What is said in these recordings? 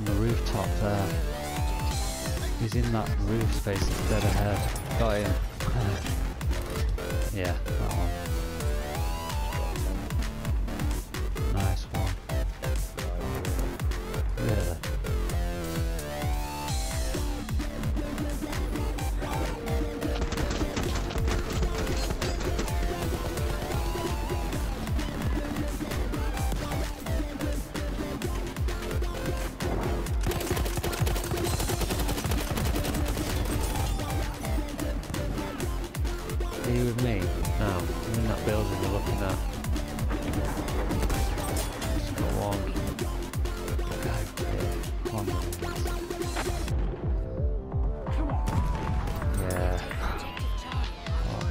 on the rooftop there. He's in that roof space that's dead ahead. Got him. Yeah, that one. Nice one. Really? Are you with me? No, I'm in that building you're looking at. Just got one. Guy here. Come on. Yeah. Oh,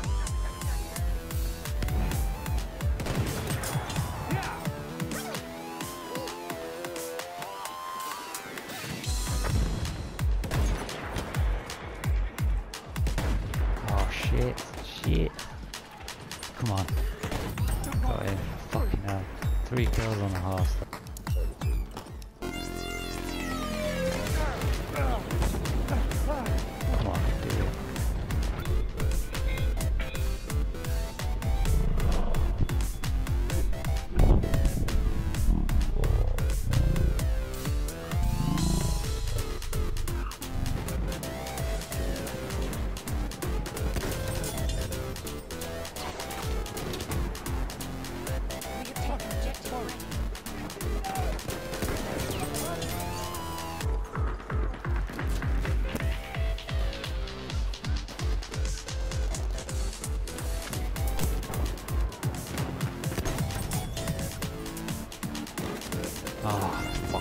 oh shit. Shit. Come on. Got him. Fucking hell. 3 kills on the horse. Come on, do it. Oh, fuck.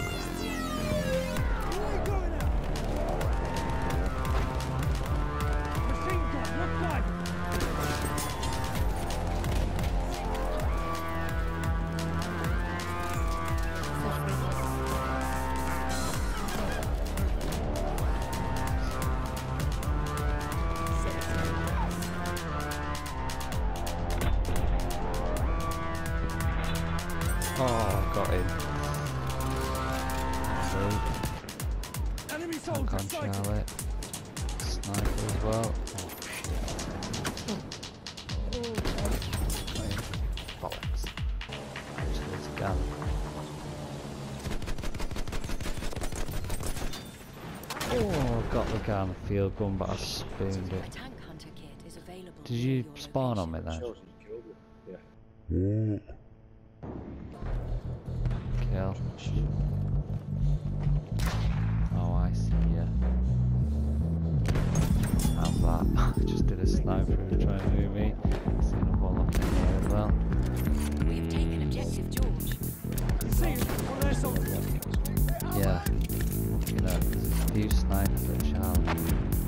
Oh, got him. Enemy Tank on Charlie. Sniper as well. Oh shit. Bollocks. Actually, it's a gun. Oh, got the gun, field gun, but I spooned it. Did you spawn on me then? Yeah. Kill. Oh, I see, yeah. How's that? I just did a sniper who tried to move me. Seen a ball up in there as well. We've taken objective George. See you on their soldiers. Yeah. You know, there's a few snipers at Charlie.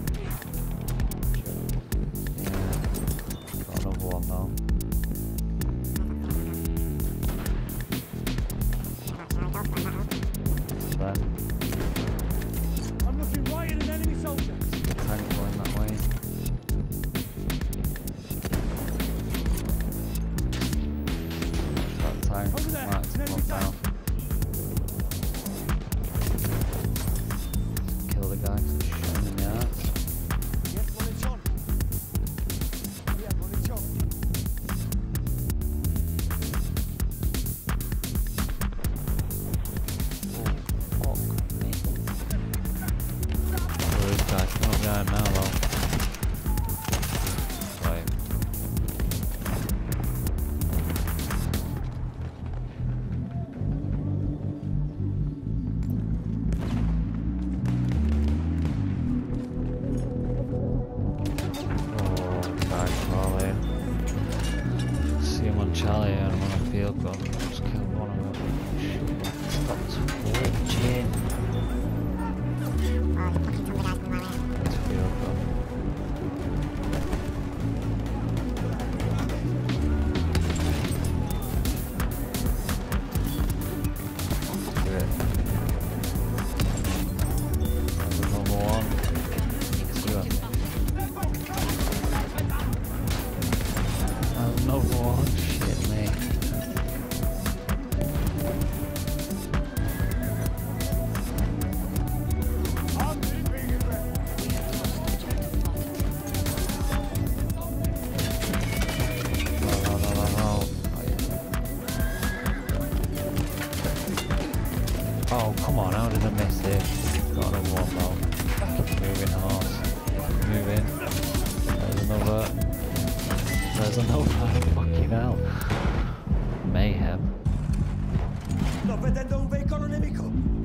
Yeah. Got another one though. Then. I'm looking right at an enemy soldier. The tank going that way. That tank Over there, marks an enemy one now. tank. Kill the guy 'cause he's shooting in the arse. Yeah, one in shot. Yeah, one in shot. Oh, fuck me. Oh, this guy's not going now though. Right. See him on Charlie and I'm on a field gun. Just killed one of them. Stop twitching. It's field gun. Do it. There's another one. See what? Another one. Shit, mate. kills another. Fucking hell. Mayhem. Sto vedendo un veicolo nemico.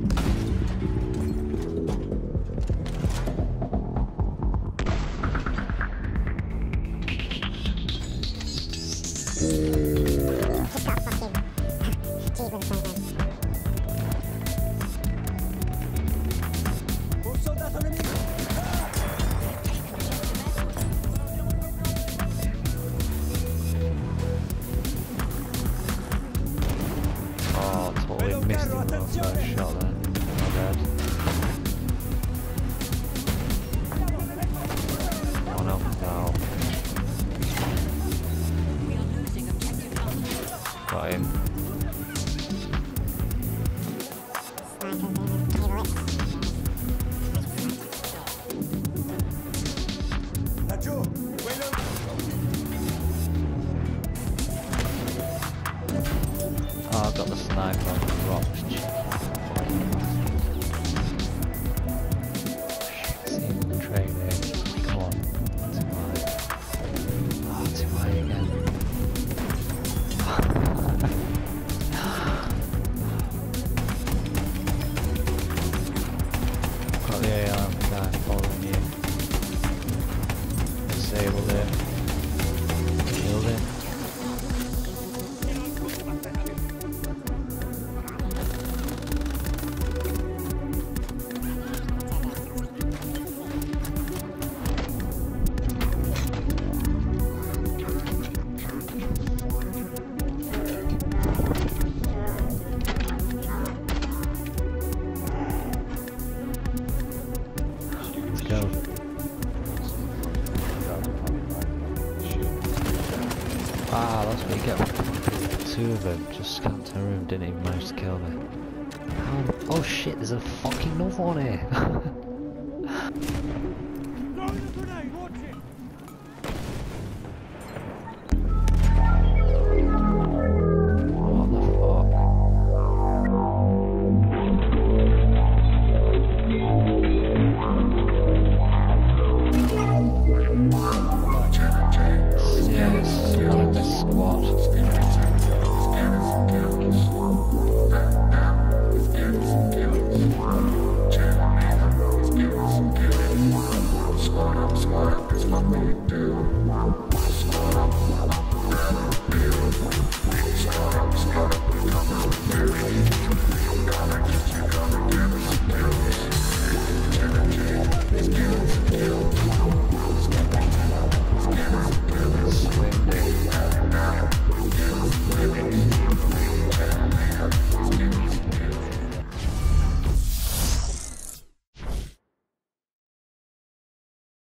Un soldato nemico. Oh, totally missed him with that first shot then. My bad. One up and out. We are losing objective Alpha. Got him. Laggiù. Quello. Oh, I got the sniper on the rocks. See him in the train here. Come on. Too high. Oh, too high again. Got the AR guy following you. Disabled him. Killed him. Let's go. Ah, that's what you get. Two of them just scanned the room, didn't even manage to kill me. Oh shit, there's a fucking another one here. Throwing a grenade. Watch it. What the fuck? Yes, one of the squad. Squad up is what we do. Squad up, we come with theory. You gotta get us skills. Energy is skills.